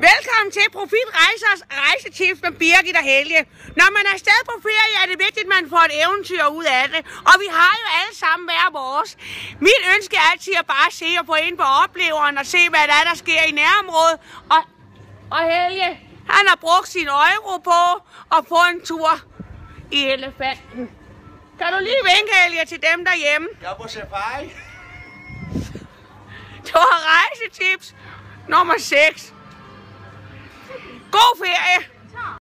Velkommen til Profit Rejsers rejsetips med Birgit og Helge. Når man er afsted på ferie, er det vigtigt, at man får et eventyr ud af det. Og vi har jo alle sammen hver vores. Mit ønske er altid at bare se og få ind på opleveren og se, hvad der sker i nærområdet. Og Helge, han har brugt sin euro på at få en tur i elefanten. Kan du lige vinke, Helge, til dem derhjemme? Jeg er på safari. Du har rejsetips nummer 6. God ferie!